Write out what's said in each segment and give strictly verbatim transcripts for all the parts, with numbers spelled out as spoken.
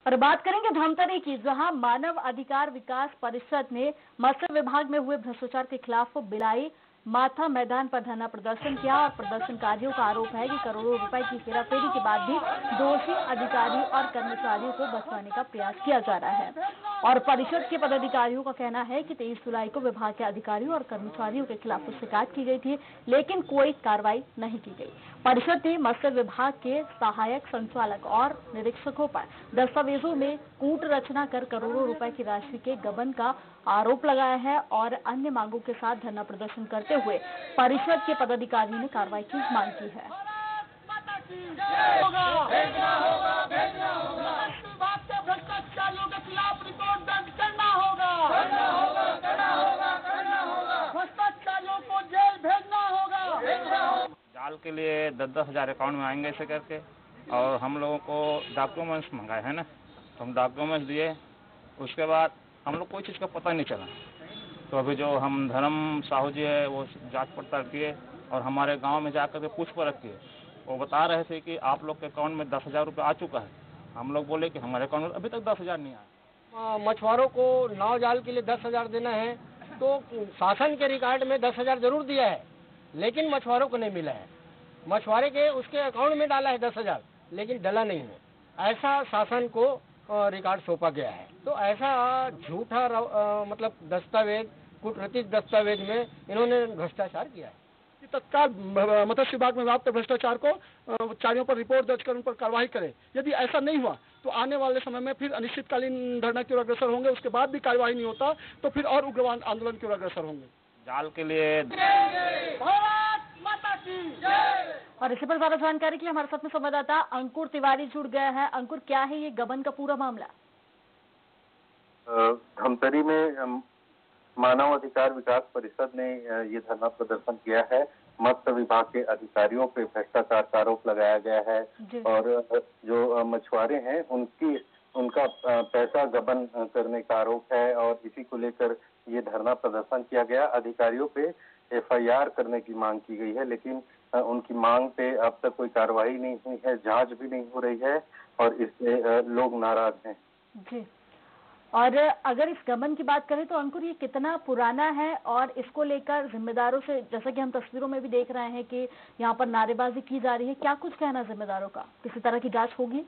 और बात करेंगे धमतरी की, जहां मानव अधिकार विकास परिषद ने मत्स्य विभाग में हुए भ्रष्टाचार के खिलाफ बिलाई माथा मैदान पर धरना प्रदर्शन किया और प्रदर्शनकारियों का आरोप है कि करोड़ों रुपए की हेराफेरी के बाद भी दोषी अधिकारी और कर्मचारियों को बचवाने का प्रयास किया जा रहा है। और परिषद के पदाधिकारियों का कहना है कि तेईस जुलाई को विभाग के अधिकारियों और कर्मचारियों के खिलाफ शिकायत की गई थी, लेकिन कोई कार्रवाई नहीं की गई। परिषद ने मत्स्य विभाग के सहायक संचालक और निरीक्षकों पर दस्तावेजों में कूट रचना कर करोड़ों रुपए की राशि के गबन का आरोप लगाया है और अन्य मांगों के साथ धरना प्रदर्शन करते हुए परिषद के पदाधिकारियों ने कार्रवाई की मांग की है। जाल के लिए दस दस हजार अकाउंट में आएंगे ऐसे करके, और हम लोगों को डॉक्यूमेंट्स मंगाए हैं ना, तो हम डॉक्यूमेंट्स दिए, उसके बाद हम लोग कोई चीज़ का पता नहीं चला। तो अभी जो हम धर्म साहू जी है वो जांच पड़ताल किए और हमारे गांव में जाकर के पूछ परख किए। वो बता रहे थे कि आप लोग के अकाउंट में दस हजार रुपये आ चुका है। हम लोग बोले कि हमारे अकाउंट में अभी तक दस हजार नहीं आया। मछुआरों को नाव जाल के लिए दस हजार देना है, तो शासन के रिकॉर्ड में दस हजार जरूर दिया है, लेकिन मछुआरों को नहीं मिला है। मछुआरे के उसके अकाउंट में डाला है दस हजार, लेकिन डला नहीं है, ऐसा शासन को रिकॉर्ड सौंपा गया है। तो ऐसा झूठा मतलब दस्तावेज, कूटनीतिक दस्तावेज में इन्होंने भ्रष्टाचार किया है। तत्काल मत्स्य विभाग में व्याप्त भ्रष्टाचार को चारियों पर रिपोर्ट दर्ज कर उन पर कार्रवाई करें। यदि ऐसा नहीं हुआ तो आने वाले समय में फिर अनिश्चितकालीन धरना की ओर अग्रसर होंगे। उसके बाद भी कार्रवाई नहीं होता तो फिर और उग्र आंदोलन की ओर अग्रसर होंगे। जाल के लिए और इसी पर ज्यादा जानकारी के लिए हमारे साथ में संवाददाता अंकुर तिवारी जुड़ गया है। अंकुर, क्या है ये गबन का पूरा मामला? धमतरी में मानव अधिकार विकास परिषद ने ये धरना प्रदर्शन किया है। मत्स्य विभाग के अधिकारियों पे भ्रष्टाचार का आरोप लगाया गया है और जो मछुआरे हैं उनकी उनका पैसा गबन करने का आरोप है और इसी को लेकर ये धरना प्रदर्शन किया गया। अधिकारियों पे एफ आई आर करने की मांग की गई है, लेकिन उनकी मांग पे अब तक कोई कार्रवाई नहीं हुई है, जांच भी नहीं हो रही है और इससे लोग नाराज हैं। जी, और अगर इस गबन की बात करें तो अंकुर, ये कितना पुराना है और इसको लेकर जिम्मेदारों से, जैसा कि हम तस्वीरों में भी देख रहे हैं कि यहाँ पर नारेबाजी की जा रही है, क्या कुछ कहना जिम्मेदारों का? किसी तरह की जांच होगी?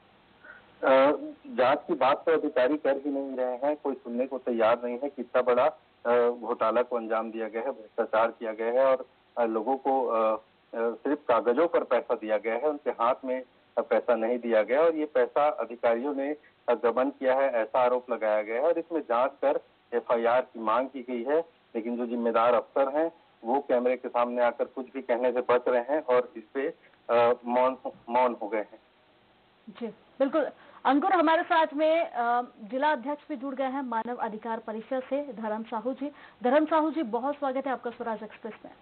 जांच की बात तो अधिकारी कर ही नहीं रहे हैं, कोई सुनने को तैयार नहीं है। कितना बड़ा घोटाला को अंजाम दिया गया है, भ्रष्टाचार किया गया है और लोगों को सिर्फ कागजों पर पैसा दिया गया है, उनके हाथ में पैसा नहीं दिया गया और ये पैसा अधिकारियों ने गबन किया है, ऐसा आरोप लगाया गया है और इसमें जांच कर एफ आई आर की मांग की गई है। लेकिन जो जिम्मेदार अफसर हैं वो कैमरे के सामने आकर कुछ भी कहने से बच रहे हैं और इस पे मौन मौन हो गए हैं। जी बिल्कुल अंकुर, हमारे साथ में जिला अध्यक्ष भी जुड़ गए हैं मानव अधिकार परिषद से, धर्म साहू जी। धर्म साहू जी, बहुत स्वागत है आपका स्वराज एक्सप्रेस में।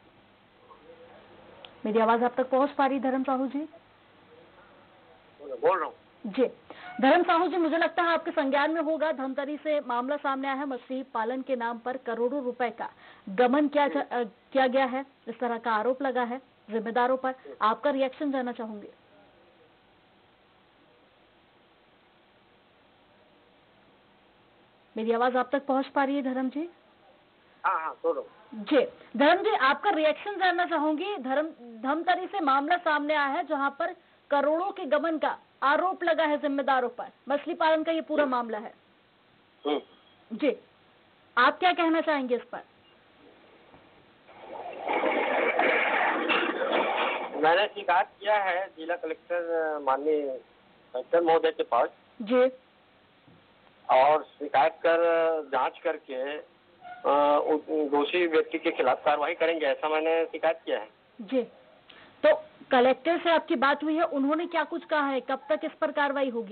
मेरी आवाज आप तक पहुंच पा रही धर्म साहू जी? बोल रहा हूँ जी। धर्म साहू जी, मुझे लगता है आपके संज्ञान में होगा, धमतरी से मामला सामने आया है। मछली पालन के नाम पर करोड़ों रुपए का गबन किया किया गया है, इस तरह का आरोप लगा है जिम्मेदारों पर। आपका रिएक्शन जानना चाहूंगी। मेरी आवाज आप तक पहुंच पा रही है धर्म जी? हाँ हाँ बोलो जी। धर्म जी, आपका रिएक्शन जानना चाहूंगी। धर्म धमतरी से मामला सामने आया है जहां पर करोड़ों के गबन का आरोप लगा है जिम्मेदारों पर। मछली पालन का ये पूरा मामला है जी, आप क्या कहना चाहेंगे इस पर? मैंने शिकायत किया है जिला कलेक्टर माननीय कलेक्टर महोदय के पास जी, और शिकायत कर जांच करके दोषी व्यक्ति के खिलाफ कार्रवाई करेंगे, ऐसा मैंने शिकायत किया है जी। तो कलेक्टर से आपकी बात हुई है, उन्होंने क्या कुछ कहा है, कब तक इस पर कार्रवाई होगी?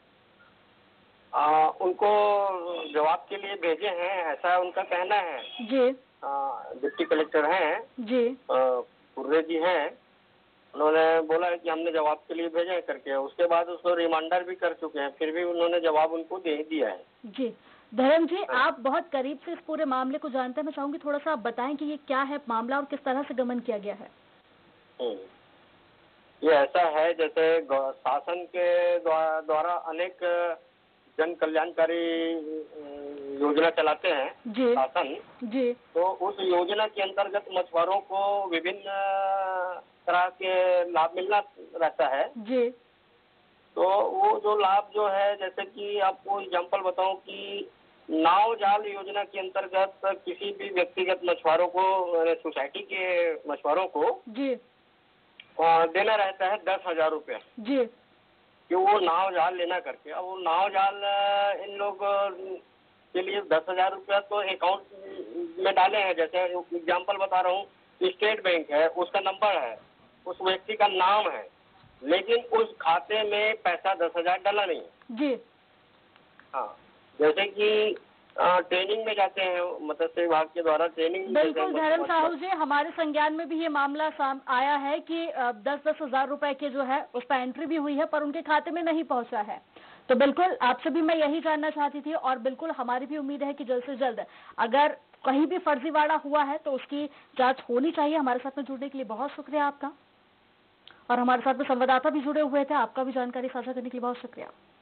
आ, उनको जवाब के लिए भेजे हैं, ऐसा उनका कहना है जी। डिप्टी कलेक्टर हैं जी, कुर्रे जी हैं, उन्होंने बोला है कि हमने जवाब के लिए भेजे करके। उसके बाद उसको रिमांडर भी कर चुके हैं, फिर भी उन्होंने जवाब उनको दे दिया है जी। धर्म जी, आप बहुत करीब से इस पूरे मामले को जानते हैं, मैं चाहूंगी थोड़ा सा आप बताएं कि ये क्या है मामला और किस तरह से गबन किया गया है। ये ऐसा है जैसे गौ- शासन के द्वा- द्वारा अनेक जन कल्याणकारी अ, योजना चलाते हैं जी शासन। जी तो उस योजना के अंतर्गत मछुआरों को विभिन्न तरह के लाभ मिलना रहता है। जी तो वो जो लाभ जो है, जैसे कि आपको एग्जांपल बताऊं कि नाव जाल योजना के अंतर्गत किसी भी व्यक्तिगत मछुआरों को, सोसाइटी के मछुआरों को जी अ, देना रहता है दस हजार रुपये जी कि वो नाव जाल लेना करके। अब वो नाव जाल अ, इन लोग अ, के लिए दस हजार रुपया तो अकाउंट में डाले हैं। जैसे एग्जांपल बता रहा हूँ, स्टेट बैंक है, उसका नंबर है, उस व्यक्ति का नाम है, लेकिन उस खाते में पैसा दस हजार डाला नहीं है। जी हाँ, जैसे कि अ, ट्रेनिंग में जाते हैं मत्स्य विभाग के द्वारा ट्रेनिंग। बिल्कुल धर्म साहू जी, हमारे संज्ञान में भी ये मामला साम आया है कि अ, दस दस हजार रुपए के जो है उस पर एंट्री भी हुई है पर उनके खाते में नहीं पहुंचा है। तो बिल्कुल आपसे भी मैं यही जानना चाहती थी और बिल्कुल हमारी भी उम्मीद है कि जल्द से जल्द अगर कहीं भी फर्जीवाड़ा हुआ है तो उसकी जांच होनी चाहिए। हमारे साथ में जुड़ने के लिए बहुत शुक्रिया आपका, और हमारे साथ में संवाददाता भी जुड़े हुए थे, आपका भी जानकारी साझा करने के लिए बहुत शुक्रिया।